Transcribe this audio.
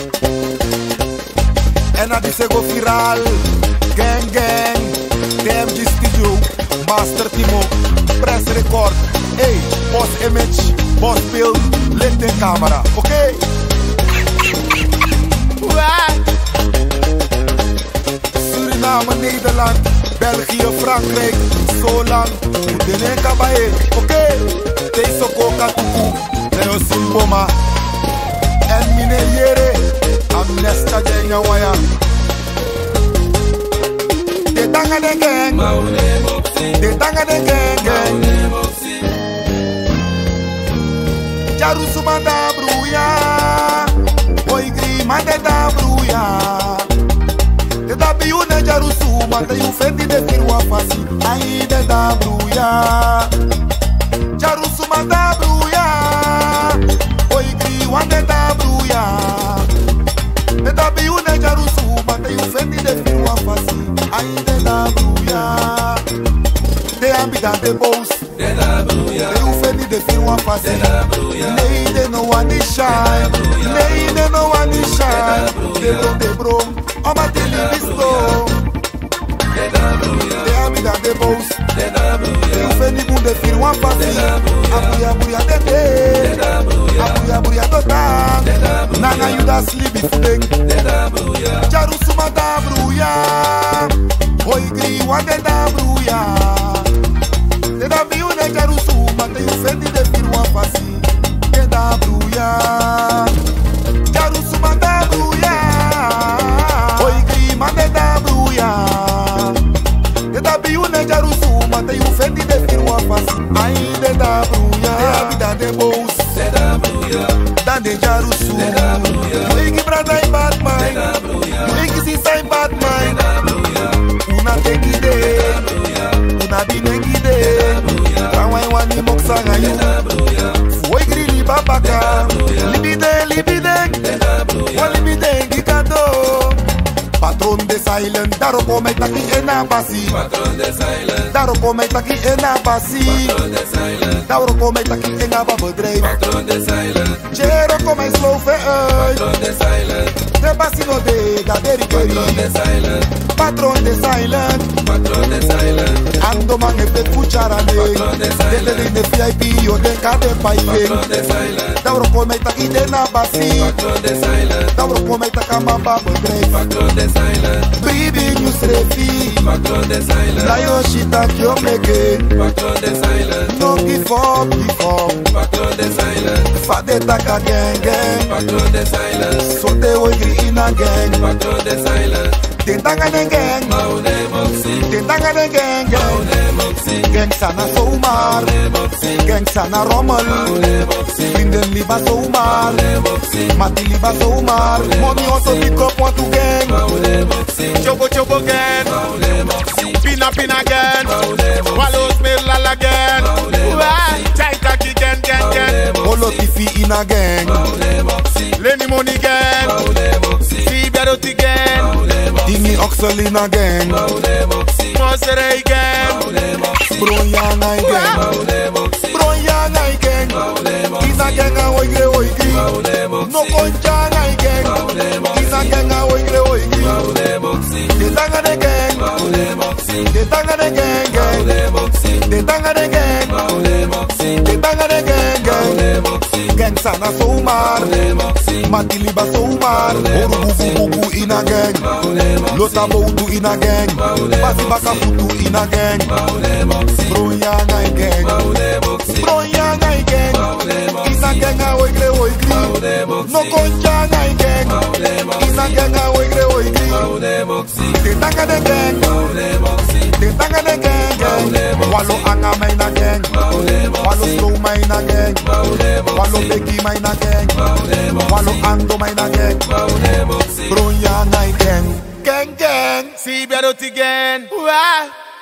En dat is go viral. Gang gang, DMG Studio, Master Timo, Press Record. Hey, Boss Image, Boss Film, licht en camera, oké? Suriname, Nederland, België, Frankrijk, zo lang, moet in een kabaye, oké? Deze koka tuku, Leo Simboma, en mine yere, amnesta jenga waya. De tanga de gang, de tanga de gang, Jarusuma da bruya, oi grima de da bruya. De da biuna Jarusuma, de you fendi de firwa fasi, ai de da bruya. Jarusuma da bruya, oi grima de da bruya. De da biuna Jarusuma, de you fendi de firwa fasi, ai de da bruya. De ambida de boss. De ufeni de firwa fasi. Nee, de no one is shy. Nee, de no one is shy. De bro, oma televisto. De amida de boss. De ufeni bu de firwa fasi. Abuya buya de te. Abuya buya dota. Nana you da sleepy fudeng. Jarusuma da bruya. Oi gri wande da bruya. De da biuna Jarusuma, te ufendi de firwa fasi. De da bruya. Jarusuma da bruya. Oi grima de da bruya. De da biuna Jarusuma, te ufendi de firwa fasi. Ai de da bruya. De abida de boss. De da bruya. Da de Jarusuma. Oi ki brada i Batman. Oi ki si sai Batman. Una tekide. Una binengide. Kawai wani moksanga yu. Foi grili babaka. Libiden. Walibiden gikado. Patron de silent. Daro come taki ena basi. Daro come taki ena basi. Daro come taki ena babedrijf. Jero come slow fe uit. De basi no de gaderi keri. Patron de silent. Ando man heeft het fuchara nee. Dele in de VIP yo den kade paiye. Dauro come taki ena basi. Dauro come taka mamba bedrijf. Baby news refi. La yo shita kyo meke. No give up. Fade taka gang. So de oi gri in a gang. Den tanga de gang. Den tanga de gang. Gang sana zomaar. Gang sana rommel. Vrienden liba zomaar. Mati liba zomaar. Money also pick up want to gang. Chobo gang. Pina gang. Wallo smell again. Chaita ki gang. Olo tifi in a gang. Lenny money gang. Siberoti gang. Dingi oxel in a gang. Monsterey gang. Bronyangai gang. Bronyangai gang. In a gang a oigre. No konjangai gang. In a gang a oigre. De tanga de gang. De tanga de gang. De tanga de gang. De tanga de gang. Gang sana zomaar. Mati liba zomaar. Oru bubu in a gang. Lota boutu in a gang. Basi baka putu in a gang. Bronyangai gang. Bronyangai gang. In a gang a oigre. No konjangai gang. In a gang a oigre. De tanga de gang. De tanga de gang. Wallo anga my na gang. Wallo slow my na gang. Wallo beki my na gang. Wallo ando my na gang. Bronyangai gang. Gang. Siberoti gang.